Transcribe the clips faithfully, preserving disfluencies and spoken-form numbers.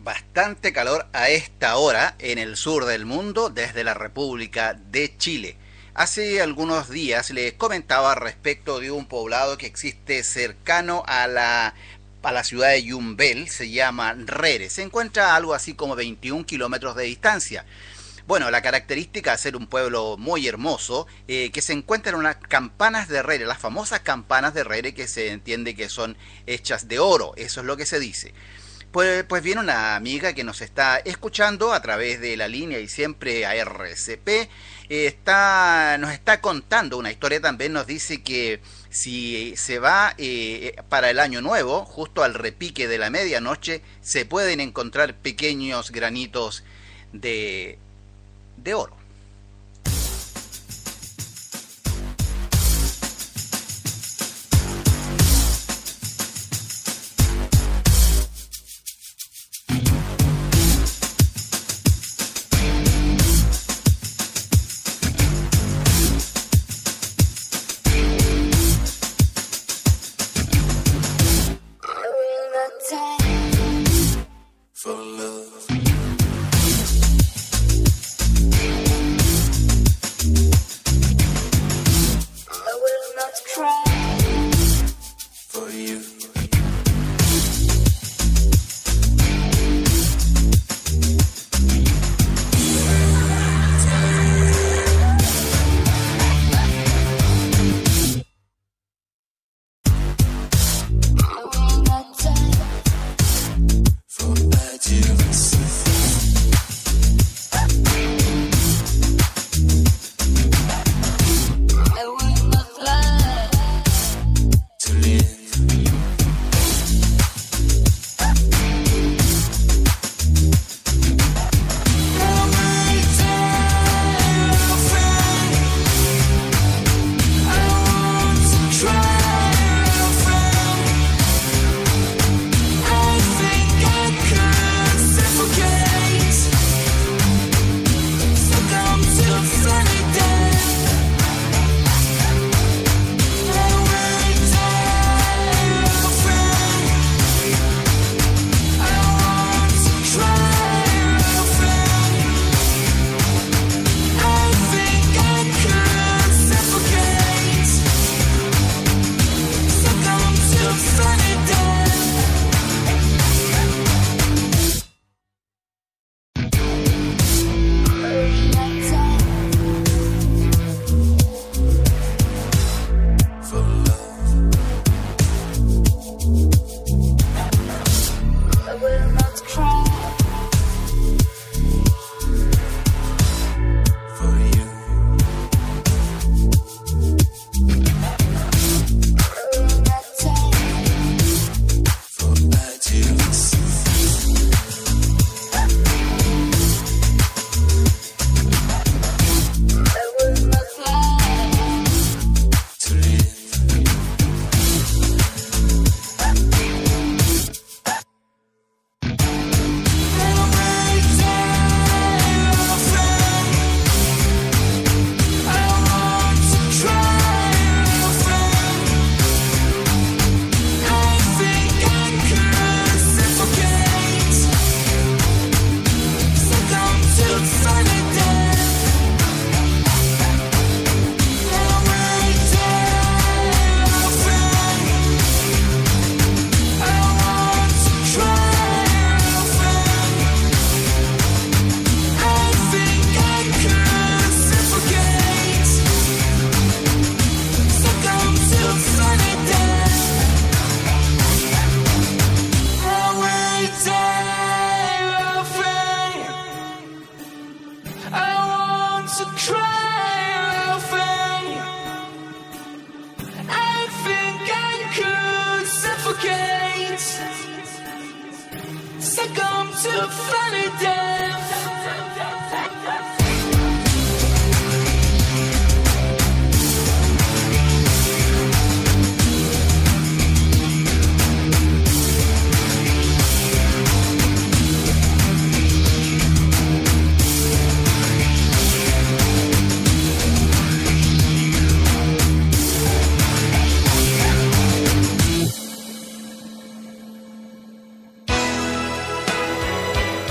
bastante calor a esta hora en el sur del mundo desde la República de Chile. Hace algunos días les comentaba respecto de un poblado que existe cercano a la, a la ciudad de Yumbel, se llama Rere. Se encuentra a algo así como veintiún kilómetros de distancia. Bueno, la característica de ser un pueblo muy hermoso, eh, que se encuentran unas campanas de Rere, las famosas campanas de Rere que se entiende que son hechas de oro, eso es lo que se dice. Pues, pues viene una amiga que nos está escuchando a través de la línea y siempre a R C P, eh, está, nos está contando una historia también, nos dice que si se va eh, para el año nuevo, justo al repique de la medianoche, se pueden encontrar pequeños granitos de, de oro.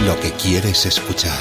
lo que quieres escuchar.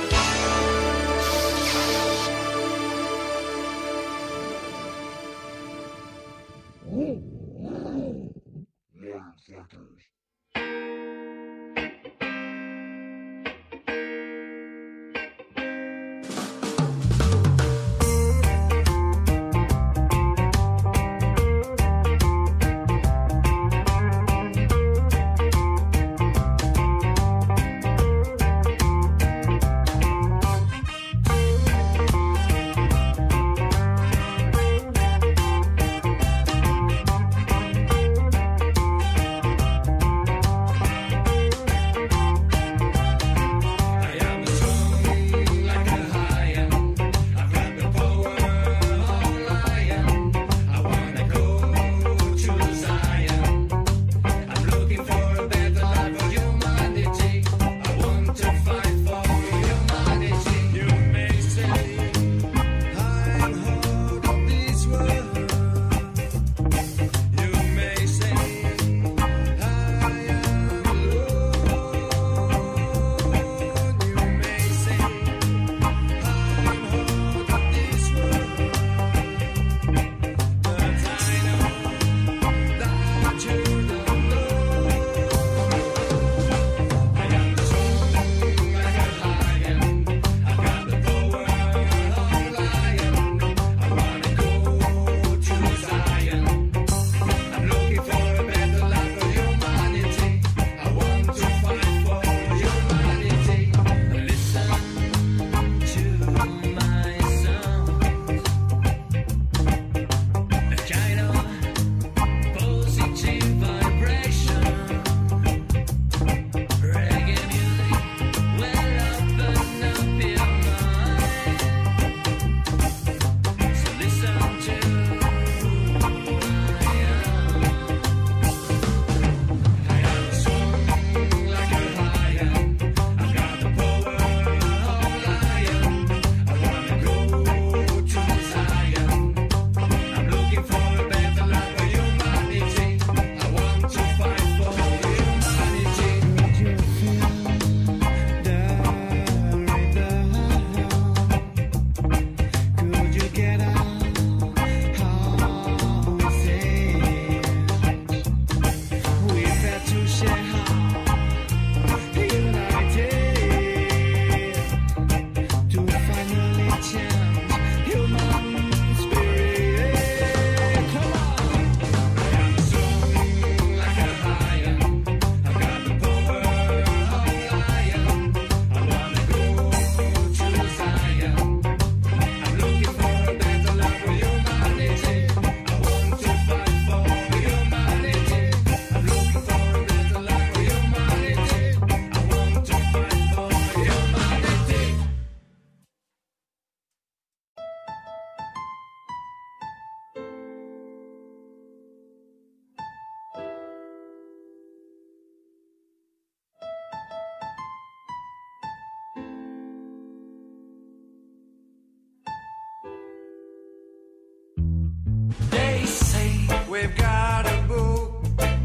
We've got a book.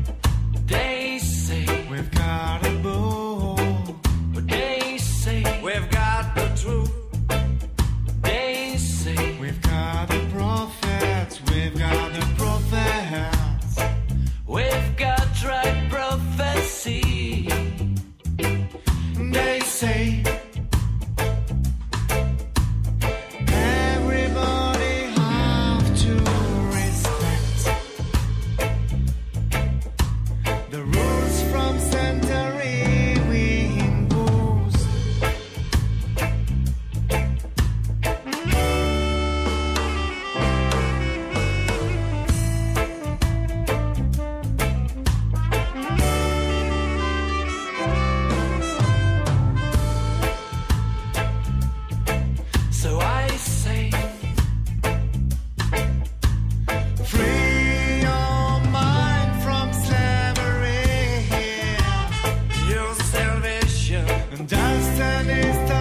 They say we've got a book. But they say we've got the truth. They say we've got the prophets. We've got the prophets. We've got right prophecy. They say destiny.